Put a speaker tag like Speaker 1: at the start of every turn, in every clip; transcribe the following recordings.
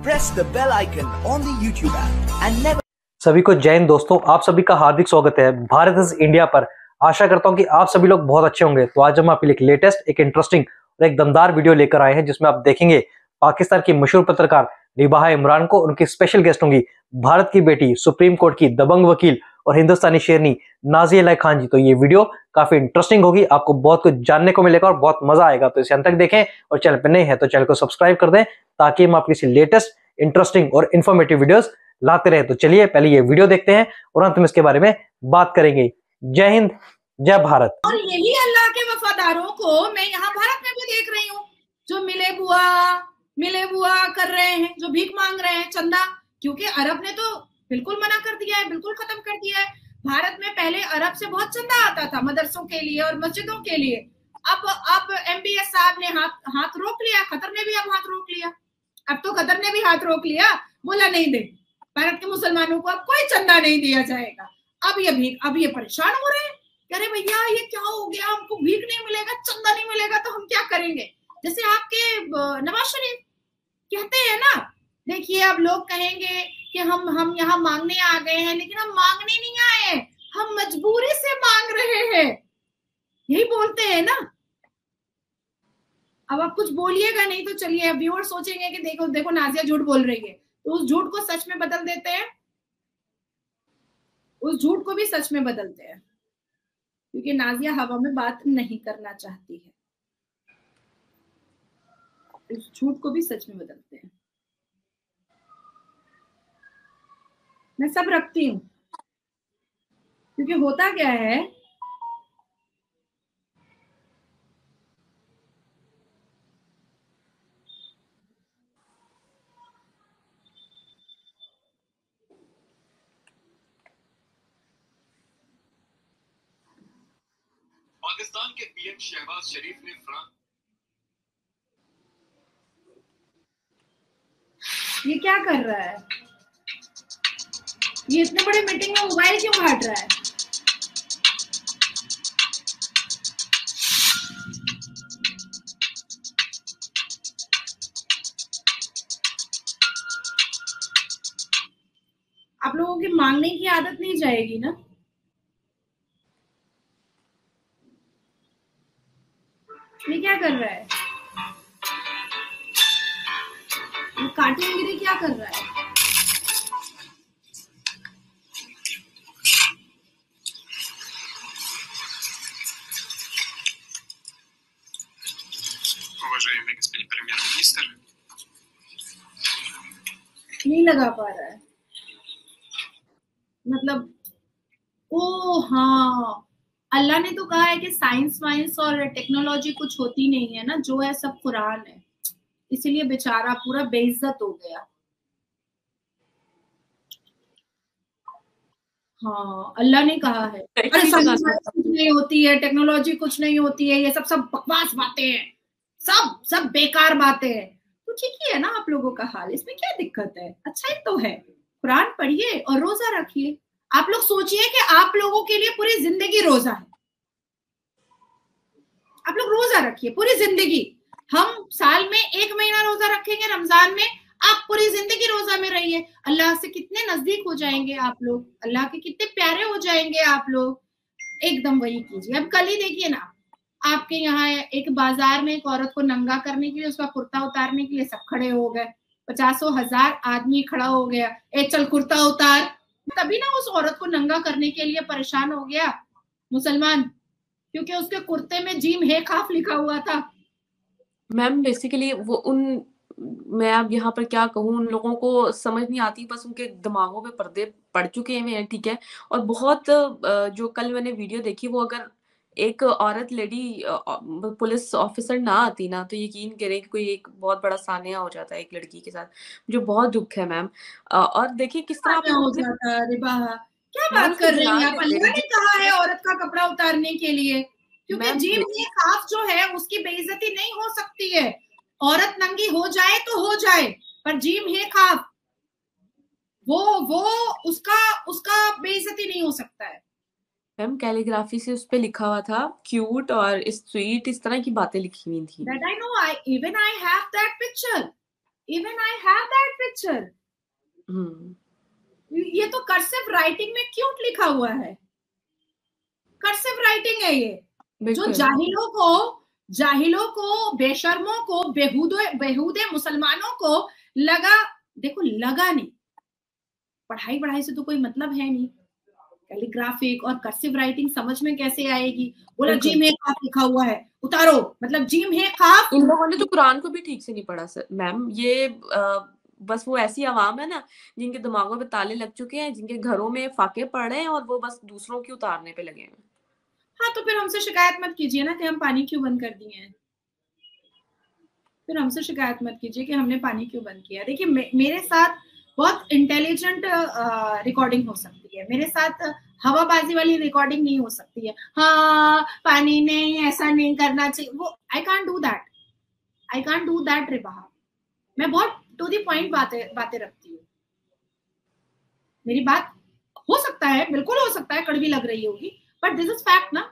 Speaker 1: press the bell icon on the YouTube app and never.
Speaker 2: सभी को जय हिंद दोस्तों, आप सभी का हार्दिक स्वागत है भारत इज इंडिया पर। आशा करता हूं कि आप सभी लोग बहुत अच्छे होंगे। तो आज हम आपके लिए एक लेटेस्ट, एक इंटरेस्टिंग और एक दमदार वीडियो लेकर आए हैं, जिसमें आप देखेंगे पाकिस्तान की मशहूर पत्रकार रिबाहा इमरान को, उनकी स्पेशल गेस्ट होंगी भारत की बेटी, सुप्रीम कोर्ट की दबंग वकील और हिंदुस्तानी शेरनी नाज़िया इलाही खान जी। तो ये वीडियो काफी इंटरेस्टिंग होगी, आपको बहुत कुछ जानने को मिलेगा और बहुत मजा आएगा। तो इसे अंत तक देखें और चैनल पर नए हैं तो चैनल को सब्सक्राइब कर दें, ताकि हम आपकी इसी लेटेस्ट, इंटरेस्टिंग और इन्फॉर्मेटिव वीडियोस लाते रहे। तो चलिए पहले ये वीडियो देखते हैं और अंत में इसके बारे में बात करेंगे। जय हिंद, जय भारत।
Speaker 3: और यही अल्लाह के वफादारों को मैं यहाँ भारत में भी देख रही हूँ, जो मिले बुआ कर रहे हैं, जो भीख मांग रहे हैं चंदा, क्योंकि अरब ने तो बिल्कुल मना कर दिया है, बिल्कुल खत्म कर दिया है। भारत में पहले अरब से बहुत चंदा आता था मदरसों के लिए और मस्जिदों के लिए। अब MBS साहब ने हाथ रोक लिया, कतर ने भी अब हाथ रोक लिया। अब तो कतर ने भी हाथ रोक लिया, बोला नहीं दे, भारत के मुसलमानों को अब कोई चंदा नहीं दिया जाएगा। अब ये परेशान हो रहे हैं, कह रहे भैया ये क्या हो गया, हमको भीख नहीं मिलेगा, चंदा नहीं मिलेगा तो हम क्या करेंगे। जैसे आपके नवाज शरीफ कहते हैं ना, देखिए अब लोग कहेंगे कि हम यहाँ मांगने आ गए हैं, लेकिन हम मांगने नहीं आए हैं, हम मजबूरी से मांग रहे हैं, यही बोलते हैं ना। अब आप कुछ बोलिएगा नहीं तो चलिए, व्यूअर सोचेंगे कि देखो देखो नाज़िया झूठ बोल रही है, तो उस झूठ को सच में बदल देते हैं, उस झूठ को भी सच में बदलते हैं, क्योंकि नाज़िया हवा में बात नहीं करना चाहती है, इस झूठ को भी सच में बदलते हैं। मैं सब रखती हूँ, क्योंकि होता क्या है,
Speaker 4: पाकिस्तान के PM शहबाज शरीफ ने
Speaker 3: ये क्या कर रहा है, ये इतने बड़े मीटिंग में मोबाइल क्यों घाट रहा है। आप लोगों की मांगने की आदत नहीं जाएगी ना। ये क्या कर रहा है, ये कार्टूनगिरी क्या कर रहा है।
Speaker 4: уважаемый господин премьер-министр,
Speaker 3: नहीं लगा पा रहा है, मतलब ओ हाँ, अल्लाह ने तो कहा है कि साइंस वाइंस और टेक्नोलॉजी कुछ होती नहीं है ना, जो है सब कुरान है, इसीलिए बेचारा पूरा बेइज्जत हो गया। हाँ, अल्लाह ने कहा है अरे साइंस कुछ नहीं होती है, टेक्नोलॉजी कुछ नहीं होती है, ये सब बकवास बातें हैं, सब बेकार बातें हैं। तो ठीक ही है ना आप लोगों का हाल, इसमें क्या दिक्कत है, अच्छा ही तो है। कुरान पढ़िए और रोजा रखिए। आप लोग सोचिए कि आप लोगों के लिए पूरी जिंदगी रोजा है, आप लोग रोजा रखिए पूरी जिंदगी। हम साल में 1 महीना रोजा रखेंगे रमजान में, आप पूरी जिंदगी रोजा में रहिए। अल्लाह से कितने नजदीक हो जाएंगे आप लोग, अल्लाह के कितने प्यारे हो जाएंगे आप लोग। एकदम वही कीजिए। अब कल ही देखिए ना, आपके यहाँ एक बाजार में एक औरत को नंगा करने के लिए, उसका कुर्ता उतारने के लिए सब खड़े हो गए, 50,000 आदमी खड़ा हो गया, ए चल कुर्ता उतार। तभी ना उस औरत को नंगा करने के लिए परेशान हो गया मुसलमान, क्योंकि उसके कुर्ते में जीम हे खाफ लिखा हुआ था।
Speaker 5: मैम बेसिकली मैं अब यहाँ पर क्या कहूँ, उन लोगों को समझ नहीं आती, बस उनके दिमागों पे पर्दे पड़ चुके हैं, ठीक है। और बहुत जो कल मैंने वीडियो देखी, वो अगर एक औरत लेडी पुलिस ऑफिसर ना आती ना, तो यकीन करें कि कोई एक बहुत बड़ा सान्या हो जाता है एक लड़की के साथ, जो बहुत दुख है मैम। और देखिए किस तरह आप
Speaker 3: हो जाता है। रिबाहा क्या बात कर रही हैं आप, अल्लाह ने कहा है औरत का कपड़ा उतारने के लिए, क्योंकि जीम ये खाफ जो है उसकी बेइज्जती नहीं हो सकती है। औरत नंगी हो जाए तो हो जाए, पर जीम है खाफ, वो उसका बेइज्जती नहीं हो सकता है।
Speaker 5: मैम कैलीग्राफी से उस पे लिखा हुआ था क्यूट और स्वीट, इस तरह की बातें लिखी हुई थी।
Speaker 3: That I know, even I have that picture. Even I have that picture. ये तो कर्सिव राइटिंग में क्यूट लिखा हुआ है, कर्सिव राइटिंग है ये, जो जाहिलों को बेशर्मों को बेहूदे मुसलमानों को लगा, देखो लगा नहीं, पढ़ाई से तो कोई मतलब है नहीं, कैलीग्राफिक और कर्सिव राइटिंग समझ में कैसे आएगी। बोला जीम है काफ लिखा हुआ है, उतारो, मतलब जीम है काफ।
Speaker 5: इन लोगों ने तो कुरान को भी ठीक से नहीं पढ़ा सर मैम, ये बस वो ऐसी आवाम है ना जिनके दिमागों पे ताले लग चुके हैं, जिनके घरों में फाके पड़ रहे हैं और वो बस दूसरों की उतारने पे लगे हैं।
Speaker 3: हाँ तो फिर हमसे शिकायत मत कीजिए ना कि हम पानी क्यों बंद कर दिए हैं, फिर हमसे शिकायत मत कीजिए कि हमने पानी क्यों बंद किया। देखिए मेरे साथ बहुत इंटेलिजेंट रिकॉर्डिंग हो सकती है, मेरे साथ हवाबाजी वाली रिकॉर्डिंग नहीं हो सकती है। हाँ पानी नहीं, ऐसा नहीं करना चाहिए, वो आई कांट डू दैट रिबहा। मैं बहुत टू दी पॉइंट बातें रखती हूँ। मेरी बात हो सकता है, बिल्कुल हो सकता है कड़वी लग रही होगी, बट दिस इज फैक्ट ना,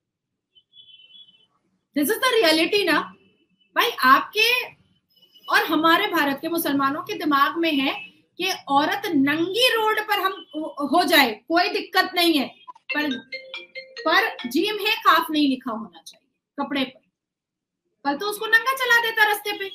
Speaker 3: दिस इज द रियलिटी ना भाई। आपके और हमारे भारत के मुसलमानों के दिमाग में है कि औरत नंगी रोड पर हम हो जाए कोई दिक्कत नहीं है, पर जीम है काफ नहीं लिखा होना चाहिए कपड़े पर। कल तो उसको नंगा चला देता रास्ते पे,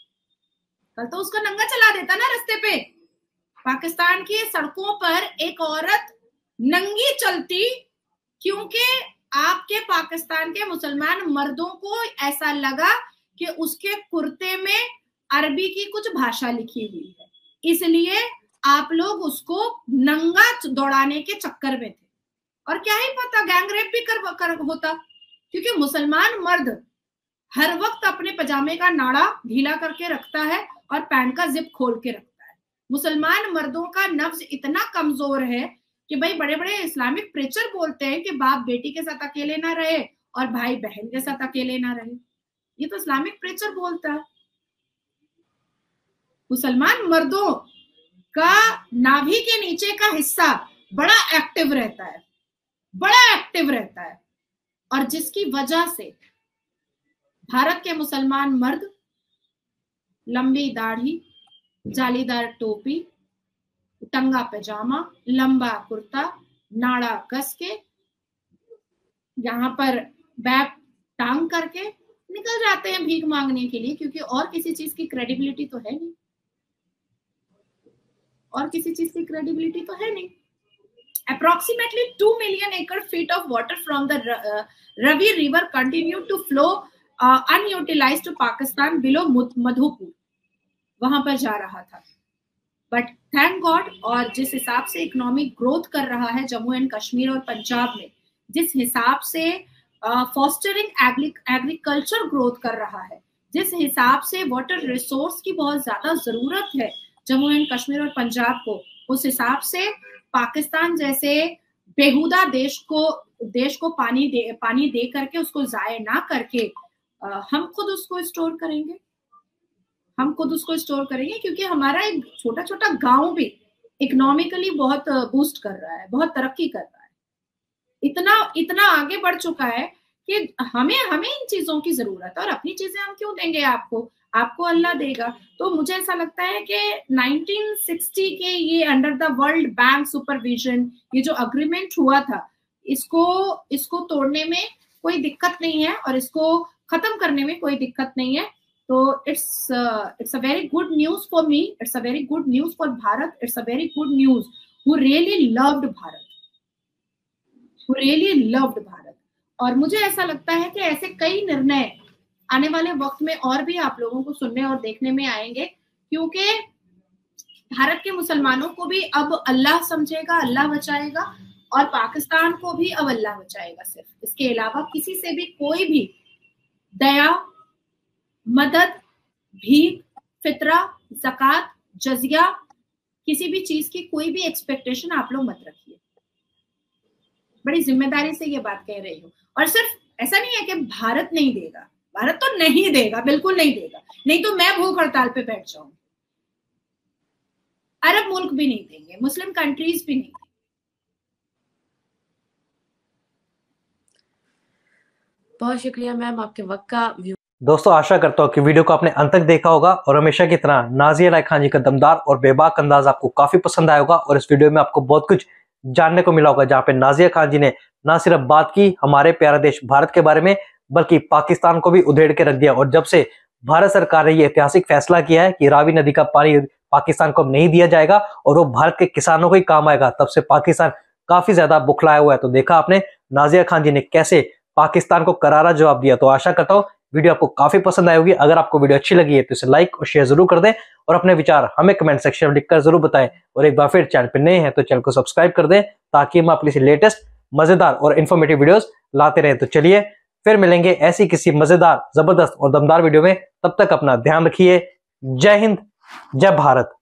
Speaker 3: ना। पाकिस्तान की सड़कों पर एक औरत नंगी चलती क्योंकि आपके पाकिस्तान के मुसलमान मर्दों को ऐसा लगा कि उसके कुर्ते में अरबी की कुछ भाषा लिखी हुई है, इसलिए आप लोग उसको नंगा दौड़ाने के चक्कर में थे। और क्या ही पता गैंग रेप भी कर होता, क्योंकि मुसलमान मर्द हर वक्त अपने पजामे का नाड़ा ढीला करके रखता है और पैंट का जिप खोल के रखता है। मुसलमान मर्दों का नफ्स इतना कमजोर है कि भाई बड़े बड़े इस्लामिक प्रीचर बोलते हैं कि बाप बेटी के साथ अकेले ना रहे और भाई बहन के साथ अकेले ना रहे, ये तो इस्लामिक प्रीचर बोलता है। मुसलमान मर्दों का नाभि के नीचे का हिस्सा बड़ा एक्टिव रहता है, और जिसकी वजह से भारत के मुसलमान मर्द लंबी दाढ़ी, जालीदार टोपी, टंगा पैजामा, लंबा कुर्ता, नाड़ा कस के, यहाँ पर बैग टांग करके निकल जाते हैं भीख मांगने के लिए, क्योंकि और किसी चीज की क्रेडिबिलिटी तो है नहीं, Approximately 2 million acre feet of water from the Ravi River continue to flow unutilized to Pakistan below Madhopur, वहां पर जा रहा था। बट थैंक गॉड, और जिस हिसाब से इकोनॉमिक ग्रोथ कर रहा है जम्मू एंड कश्मीर और पंजाब में, जिस हिसाब से फॉस्टरिंग एग्रीकल्चर ग्रोथ कर रहा है, जिस हिसाब से वाटर रिसोर्स की बहुत ज्यादा जरूरत है जम्मू एंड कश्मीर और पंजाब को, उस हिसाब से पाकिस्तान जैसे बेहुदा देश को पानी दे करके उसको जाया ना करके हम खुद उसको स्टोर करेंगे, क्योंकि हमारा एक छोटा छोटा गांव भी इकोनॉमिकली बहुत बूस्ट कर रहा है, बहुत तरक्की कर रहा है, इतना आगे बढ़ चुका है कि हमें इन चीजों की जरूरत है। और अपनी चीजें हम क्यों देंगे आपको अल्लाह देगा। तो मुझे ऐसा लगता है कि 1960 के ये under the World Bank supervision ये जो अग्रीमेंट हुआ था, इसको तोड़ने में कोई दिक्कत नहीं है और इसको खत्म करने में कोई दिक्कत नहीं है। तो it's a very good news for me, it's a very good news for Bharat, it's a very good news who really loved Bharat. और मुझे ऐसा लगता है कि ऐसे कई निर्णय आने वाले वक्त में और भी आप लोगों को सुनने और देखने में आएंगे, क्योंकि भारत के मुसलमानों को भी अब अल्लाह समझेगा, अल्लाह बचाएगा, और पाकिस्तान को भी अब अल्लाह बचाएगा। सिर्फ इसके अलावा किसी से भी कोई भी दया, मदद, भीख, फितरा, ज़कात, जजिया, किसी भी चीज की कोई भी एक्सपेक्टेशन आप लोग मत रखिए। बड़ी जिम्मेदारी से ये बात कह रही हूँ। और सिर्फ ऐसा नहीं है कि भारत नहीं देगा, भारत तो नहीं देगा, बिल्कुल नहीं देगा, नहीं तो मैं भूख हड़ताल पे बैठ जाऊंगी। अरब मुल्क भी नहीं देंगे, मुस्लिम कंट्रीज भी नहीं देंगे।
Speaker 5: बहुत शुक्रिया मैम आपके वक्त का।
Speaker 2: दोस्तों आशा करता हूँ कि वीडियो को आपने अंत तक देखा होगा और हमेशा की तरह नाज़िया इलाही खान जी का दमदार और बेबाक अंदाज आपको काफी पसंद आया होगा और इस वीडियो में आपको बहुत कुछ जानने को मिला होगा, जहाँ पे नाज़िया खान जी ने ना सिर्फ बात की हमारे प्यारे देश भारत के बारे में, बल्कि पाकिस्तान को भी उधेड़ के रख दिया। और जब से भारत सरकार ने ये ऐतिहासिक फैसला किया है कि रावी नदी का पानी पाकिस्तान को नहीं दिया जाएगा और वो भारत के किसानों को ही काम आएगा, तब से पाकिस्तान काफी ज्यादा बुखलाया हुआ है। तो देखा आपने नाज़िया खान जी ने कैसे पाकिस्तान को करारा जवाब दिया। तो आशा करता हूँ वीडियो आपको काफी पसंद आई होगी। अगर आपको वीडियो अच्छी लगी है तो इसे लाइक और शेयर जरूर कर दें और अपने विचार हमें कमेंट सेक्शन में लिखकर जरूर बताएं। और एक बार फिर चैनल पर नए हैं तो चैनल को सब्सक्राइब कर दें ताकि हम अपनी लेटेस्ट मजेदार और इन्फॉर्मेटिव वीडियोस लाते रहें। तो चलिए फिर मिलेंगे ऐसी किसी मजेदार, जबरदस्त और दमदार वीडियो में। तब तक अपना ध्यान रखिए। जय हिंद, जय भारत।